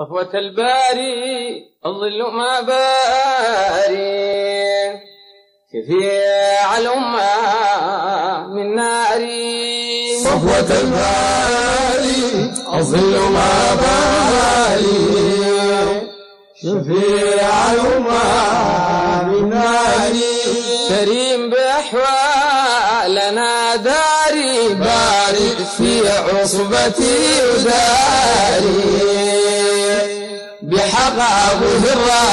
صفوة الباري الظل ما باري شفيع الأمة من ناري. صفوة الباري الظل ما باري شفيع الأمة من ناري. كريم بأحوالنا داري بارئ في عصبتي وداري بحق أبوه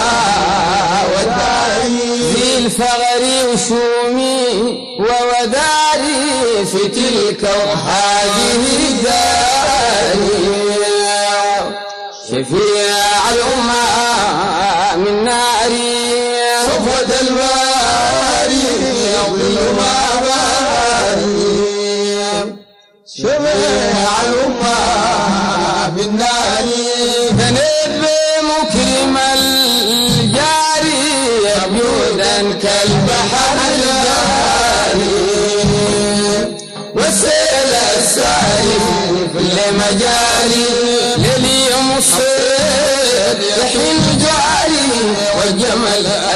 والداري في الفغر وشومي ووداري في تلك وهذه داري شفيع الأمة من ناري. صفوة الباري الظل ما باري شفيع الأمة من ناري. مكرم الجاري أبيودا كالبحر الجاري والسيل الساري في كل مجاري لليوم الصيد يحين جاري والجمل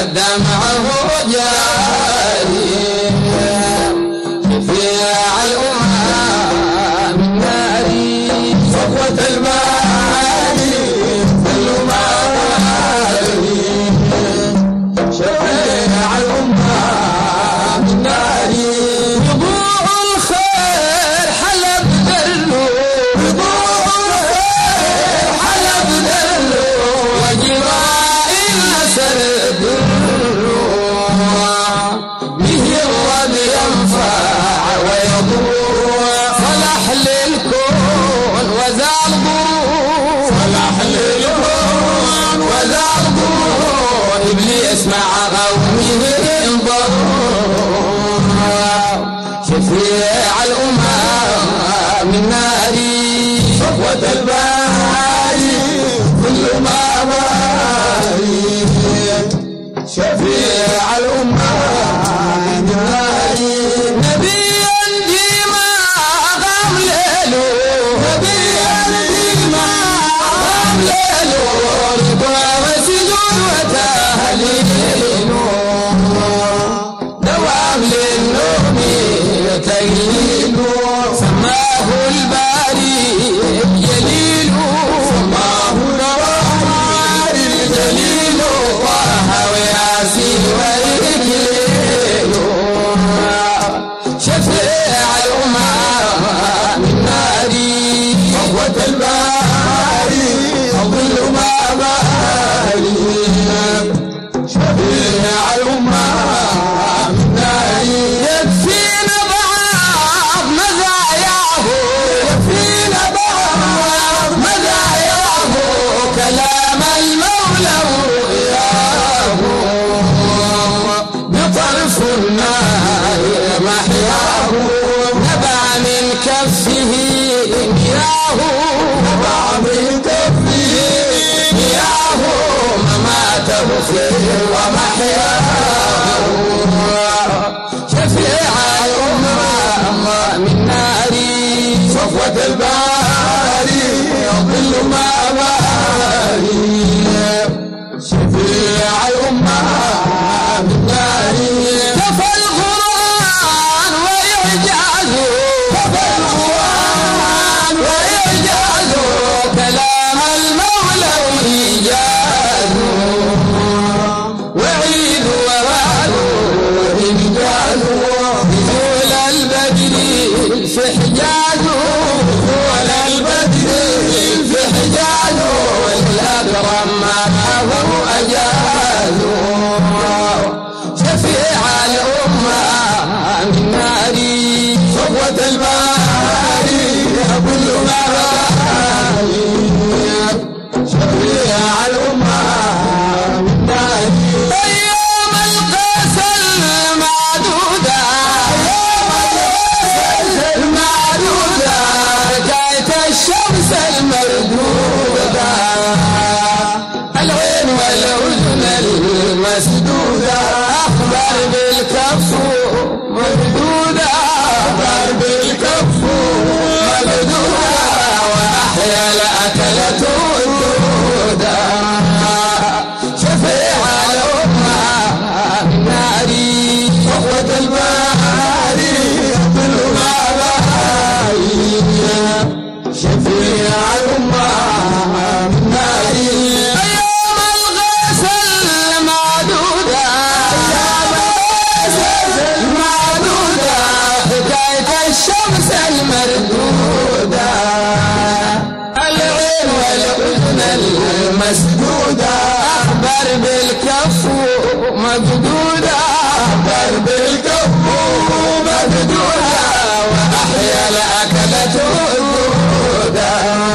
المسدودة أخبر بالكف مقدودة أخبر بالكف مقدودة وأحيا الأكلة الدودة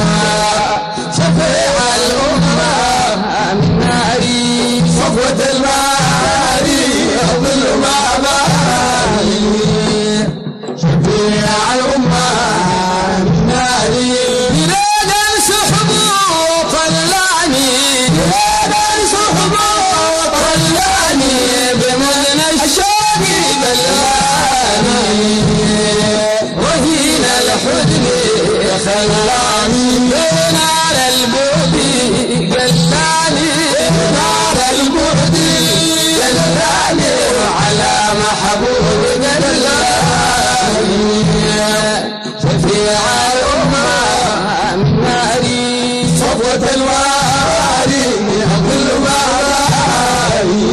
شفيع الأمة من ناري صفوة الماري ظل ما باري شفيع الأمة من ناري بلاد السحب طلعني بلاد السحب طلعني بمذن الشوق بلاني وهين الحزن خلاني بنار البعد قلاني نار البعد قلاني وعلى محبوب قلاني شفيع الأمة من ناري صفوة الماري ظل ما باري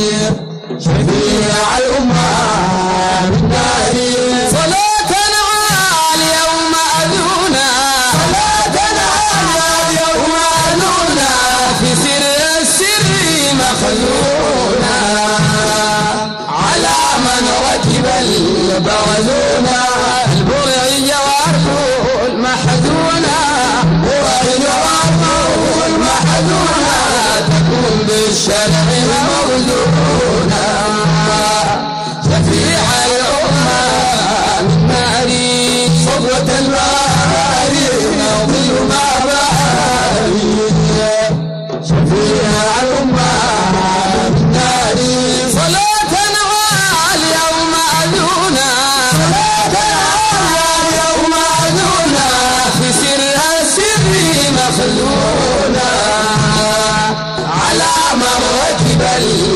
شفيع الأمة من ناري صلاة عالية ومأذونة صلاة عالية ومأذونة في سر السر مخزونة على من ركب البوزونة البرعية وأرضه المحزونة المحزونة تكون بالشرع موزونة شفيع الأمة من ناري صفوة الماري ظل ما باري شفيع الأمة من ناري صلاة عالية ومأذونة يوم أذونا في سرها السر مخزونة على من ركب